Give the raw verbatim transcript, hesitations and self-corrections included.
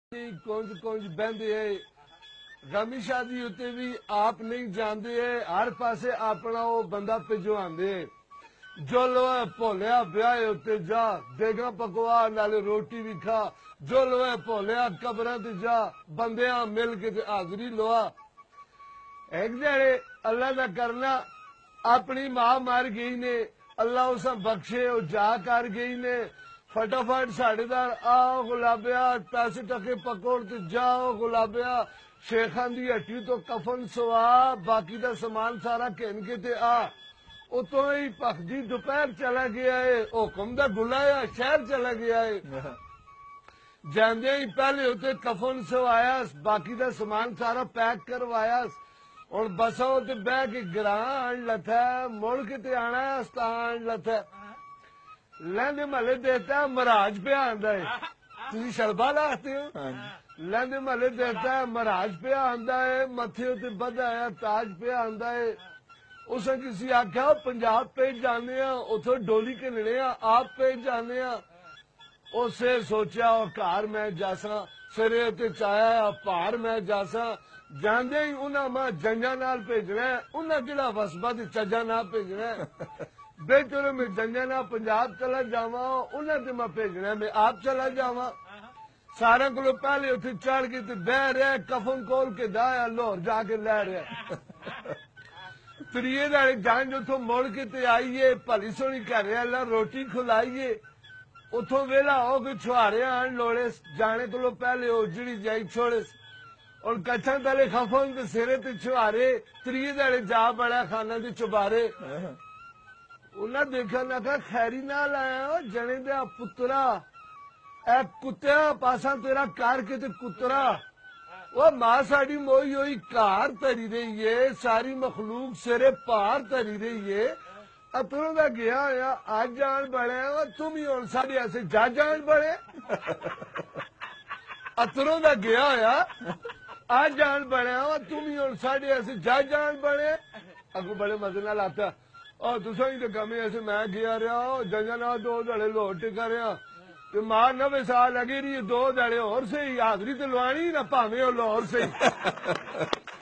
کنج کنج بہندے غمی شادی ہوتے بھی آپ نہیں جاندے ہر پاسے اپنا وہ بندہ بھجواندے جو لوہے بھولیا بیاہ ہوتے جا دیگاں پکوا نالے روٹی بھی کھا جو لوہے بھولیا قبراں تے جا بندیاں مل کے تے حاضری لوا ایک جڑے اللہ دا کرنا اپنی ماں مر گئی نے اللہ اسا بخشے وہ جا کر گئی نے فٹافٹ ساڑے دار آ گلابیا پیسے ٹکے پکوڑ تے جاؤ گلابیا شیخان دی ہٹی تو کفن سوا باقی دا سامان سارا کہن کے تے آ اتوں ہی پخدی دوپہر چلا گیا ہے حکم دا گلایا شہر چلا گیا ہے جاندے ہی پہلے ہوتے کفن سوایا باقی دا سامان سارا پیک کروایا اور بساں تے بہ کے گران لتھا مڑ کے تے آنا ہے استان لتھا لیندے ملے دیتا ہے مراج پہ آندا ہے تسی شلبہ لاتے ہو لیندے ملے دیتا ہے مراج پہ آندا ہے متھے ہوتے بدھا ہے تاج پہ آندا ہے اسے کسی آکھا پنجاب پہ جانے ہیں اتھو ڈولی کے نڑے ہیں آپ پہ جانے ہیں اسے سوچیا اور کار میں جاسا سرے ہوتے چاہیا پار میں جاسا جاندے ہی انہاں ماں جنجا نال بھیجنا ہے انہاں کیڑا وسبا تے چجا نال بھیجنا ہے بہتر میں جنجا نال پنجاب چلا جاواں انہاں تے میں بھیجنا ہے میں آپ چلا جاواں سارے کولوں پہلے اتھے چڑھ کے تے بہ رہا کفن کھول کے دایا لاہور جا کے لے رہا تریے داڑے جان اتھوں مڑ کے تے آئیے بھلی سونی کر رہا اللہ روٹی کھلائیے اتھوں ویلا ہو کے چھوارے آن لوڑے جانے کولوں پہلے اجڑی جائی چھوڑے اور کچھاں تلے خفن تے سرے تے چھوارے تریے داڑے جا بڑا خانہ تے چبارے انہاں دیکھا نہ کہا خیری نال آیا ہو جنے دیا پترا اے کتیا پاسا تیرا کار کے تے کترا وہ ماں ساڑی موئی ہوئی کار تری رہی ہے ساری مخلوق سرے پار تری رہی ہے اتروں دا گیا ہویا آج جان بڑے ہو تم ہی اور ساڑی ایسے جا جان بڑے اتروں دا گیا ہویا آج جان بڑے ہو تم ہی اور ساڑی ایسے جا جان بڑے اگو بڑے مزے نال آتا اور دوسرا ہی تو کمی ایسے میں گیا رہا ہوں جنجا نہ دو دڑے لوٹ ٹکا رہا تو ماں نوے سال لگی رہی دو دڑے اور سے ہی حاضری تو لوانی نہ پاویں اور لاہور سے ہی